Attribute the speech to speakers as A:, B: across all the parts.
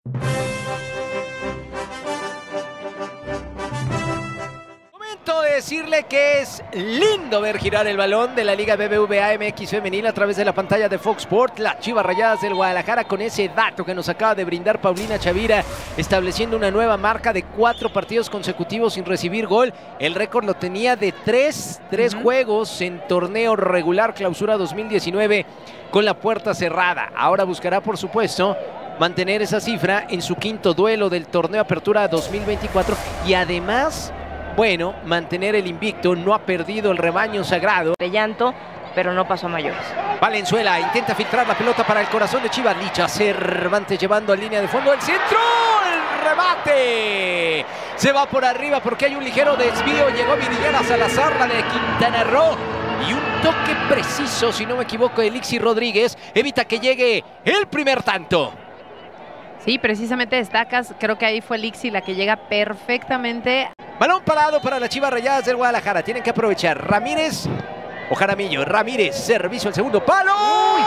A: Momento de decirle que es lindo ver girar el balón de la Liga BBVA MX Femenil a través de la pantalla de Fox Sports. Las Chivas Rayadas del Guadalajara, con ese dato que nos acaba de brindar Paulina Chavira, estableciendo una nueva marca de 4 partidos consecutivos sin recibir gol. El récord lo tenía de 3 juegos en torneo regular clausura 2019 con la puerta cerrada. Ahora buscará, por supuesto, mantener esa cifra en su 5º duelo del torneo Apertura 2024 y además, bueno, mantener el invicto. No ha perdido el rebaño sagrado.
B: De llanto, pero no pasó a mayores.
A: Valenzuela intenta filtrar la pelota para el corazón de Chivas. Licha Cervantes llevando a línea de fondo el centro. ¡El remate! Se va por arriba porque hay un ligero desvío. Llegó Viridiana Salazar, la de Quintana Roo. Y un toque preciso, si no me equivoco, de Lixi Rodríguez evita que llegue el primer tanto.
C: Sí, precisamente destacas, creo que ahí fue Lixi la que llega perfectamente.
A: Balón parado para las Chivas Rayadas del Guadalajara. Tienen que aprovechar. Ramírez o Jaramillo. Ramírez, servicio al segundo palo. ¡Uy!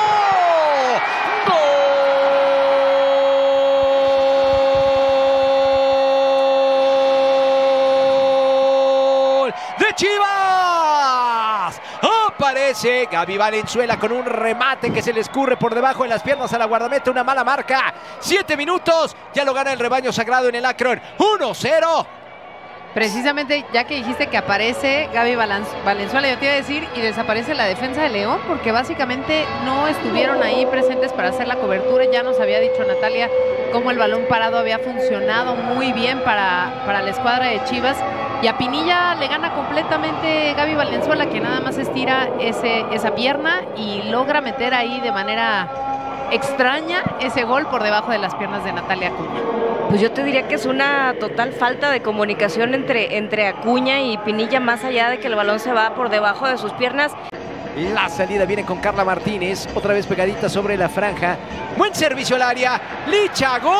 A: ¡Gol de Chivas! Aparece Gaby Valenzuela con un remate que se le escurre por debajo de las piernas a la guardameta. Una mala marca. 7 minutos. Ya lo gana el rebaño sagrado en el Akron. 1-0.
C: Precisamente, ya que dijiste que aparece Gaby Valenzuela, yo te iba a decir, y desaparece la defensa de León, porque básicamente no estuvieron ahí presentes para hacer la cobertura. Ya nos había dicho Natalia cómo el balón parado había funcionado muy bien para la escuadra de Chivas. Y a Pinilla le gana completamente Gaby Valenzuela, que nada más estira esa pierna y logra meter ahí de manera extraña ese gol por debajo de las piernas de Natalia Acuña.
B: Pues yo te diría que es una total falta de comunicación entre Acuña y Pinilla, más allá de que el balón se va por debajo de sus piernas.
A: La salida viene con Carla Martínez, otra vez pegadita sobre la franja. Buen servicio al área. Licha, gol.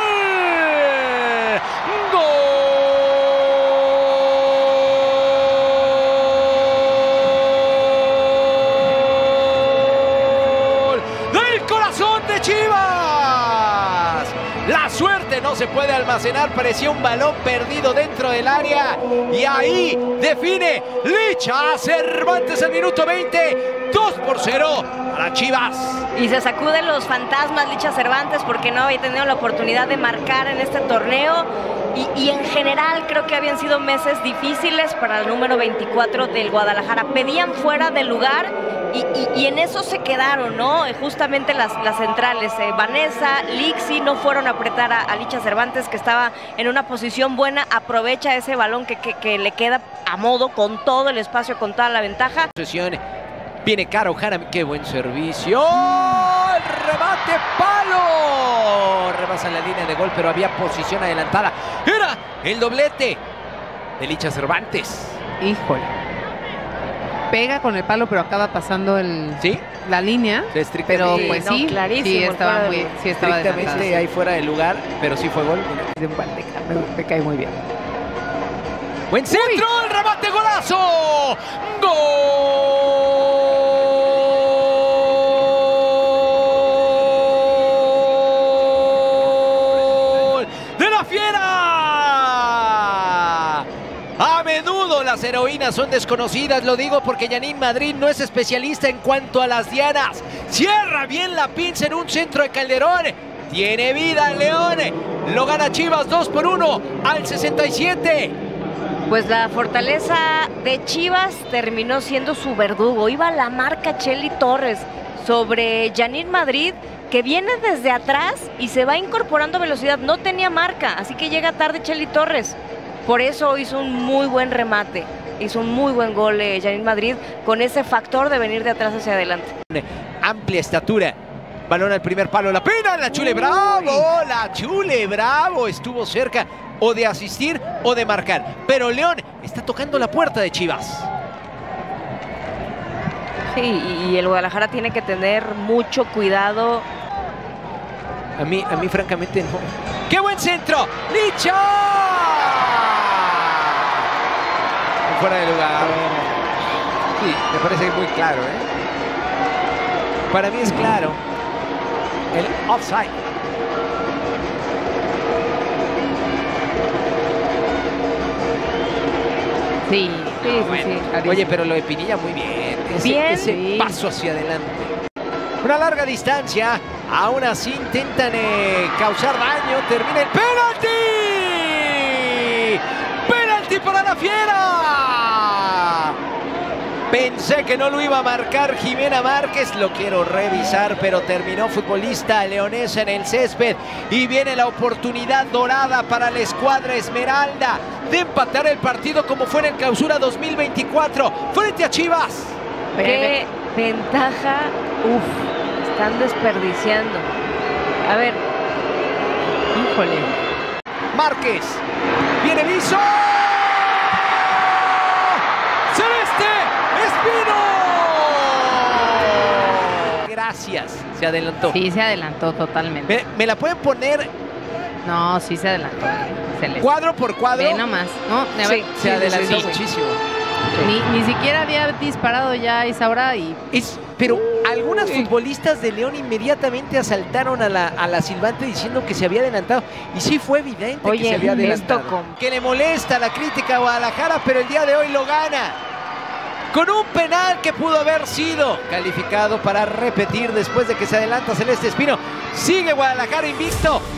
A: ¡Gol! De Chivas. La suerte no se puede almacenar, parecía un balón perdido dentro del área y ahí define Licha Cervantes el minuto 20, 2-0 para Chivas.
B: Y se sacude los fantasmas Licha Cervantes porque no había tenido la oportunidad de marcar en este torneo y en general creo que habían sido meses difíciles para el número 24 del Guadalajara. Pedían fuera del lugar y en eso se quedaron, ¿no? Justamente las centrales, Vanessa, Lixi no fueron a apretar a Licha Cervantes, que estaba en una posición buena. Aprovecha ese balón que le queda a modo, con todo el espacio, con toda la ventaja.
A: Viene Caro Jaramillo, qué buen servicio. ¡El remate, palo! Rebasa la línea de gol, pero había posición adelantada. Era el doblete de Licha Cervantes.
C: Híjole. Pega con el palo, pero acaba pasando la línea. Pero pues
B: no,
C: sí,
B: clarísimo,
C: sí estaba
A: estrictamente ahí fuera del lugar, pero sí fue gol.
C: Me cae muy bien.
A: Buen centro, el remate, golazo. ¡Gol de la Fiera! A menudo las heroínas son desconocidas, lo digo porque Janine Madrid no es especialista en cuanto a las dianas. Cierra bien la pinza en un centro de Calderón. Tiene vida el León. Lo gana Chivas 2-1 al 67.
B: Pues la fortaleza de Chivas terminó siendo su verdugo. Iba la marca Chely Torres sobre Janine Madrid, que viene desde atrás y se va incorporando velocidad. No tenía marca, así que llega tarde Chely Torres. Por eso hizo un muy buen remate. Hizo un muy buen gol Janine Madrid, con ese factor de venir de atrás hacia adelante.
A: Amplia estatura. Balón al primer palo. La pena, la Chule Bravo. La Chule Bravo estuvo cerca o de asistir o de marcar. Pero León está tocando la puerta de Chivas.
B: Sí, y el Guadalajara tiene que tener mucho cuidado.
A: A mí francamente no. ¡Qué buen centro! ¡Licha! Fuera de lugar. Sí, me parece muy claro, Para mí es claro el offside.
C: Sí, sí,
A: Bueno.
C: sí, clarísimo.
A: Oye, pero lo de Pinilla muy bien.
B: Bien.
A: Ese
C: Sí.
A: paso hacia adelante. Una larga distancia. Aún así intentan causar daño. Termina el penalti. ¡Penalti para la Fiera! Pensé que no lo iba a marcar Jimena Márquez, lo quiero revisar, pero terminó futbolista leonesa en el césped y viene la oportunidad dorada para la escuadra Esmeralda de empatar el partido como fue en el Clausura 2024 frente a Chivas.
B: Qué ventaja, están desperdiciando. A ver,
C: Híjole.
A: Márquez, viene Viso. ¡Celeste! ¡Espino! Gracias, se adelantó.
C: Sí, se adelantó totalmente.
A: ¿Me la pueden poner
C: No, sí se adelantó. Excelente.
A: cuadro por cuadro?
C: Ve nomás. No,
B: Sí.
A: Se adelantó
C: sí.
A: muchísimo.
C: Ni siquiera había disparado ya Isaura y
A: Pero algunas futbolistas de León inmediatamente asaltaron a la silbante diciendo que se había adelantado. Y sí fue evidente que
B: Oye,
A: se había
B: esto
A: adelantado. Que le molesta la crítica a Guadalajara, pero el día de hoy lo gana. Con un penal que pudo haber sido calificado para repetir después de que se adelanta Celeste Espino. Sigue Guadalajara invicto.